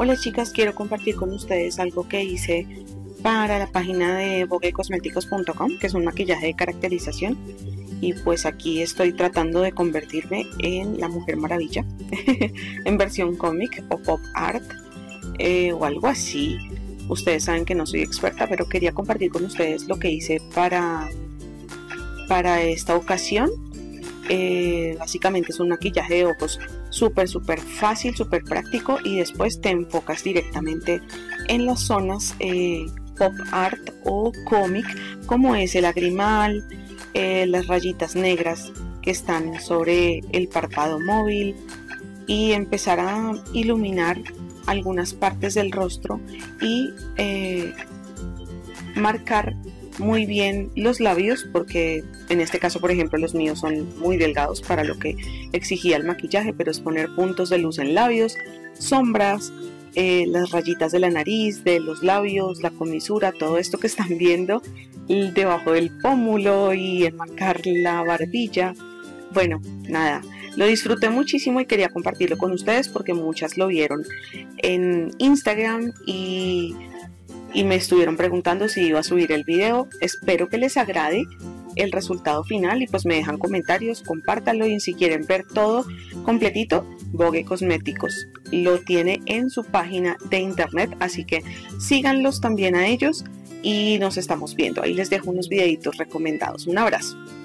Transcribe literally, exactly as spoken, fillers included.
Hola chicas, quiero compartir con ustedes algo que hice para la página de vogue cosméticos punto com, que es un maquillaje de caracterización, y pues aquí estoy tratando de convertirme en la Mujer Maravilla en versión cómic o pop art eh, o algo así. Ustedes saben que no soy experta, pero quería compartir con ustedes lo que hice para, para esta ocasión. Eh, básicamente es un maquillaje de ojos súper súper fácil, súper práctico, y después te enfocas directamente en las zonas eh, pop art o cómic, como es el lagrimal, eh, las rayitas negras que están sobre el párpado móvil, y empezar a iluminar algunas partes del rostro y eh, marcar muy bien los labios, porque en este caso, por ejemplo, los míos son muy delgados para lo que exigía el maquillaje, pero es poner puntos de luz en labios, sombras, eh, las rayitas de la nariz, de los labios, la comisura, todo esto que están viendo debajo del pómulo, y enmarcar la barbilla. Bueno, nada, lo disfruté muchísimo y quería compartirlo con ustedes porque muchas lo vieron en Instagram y y me estuvieron preguntando si iba a subir el video. Espero que les agrade el resultado final y pues me dejan comentarios, compártanlo, y si quieren ver todo completito, Vogue Cosméticos lo tiene en su página de internet, así que síganlos también a ellos y nos estamos viendo. Ahí les dejo unos videitos recomendados. Un abrazo.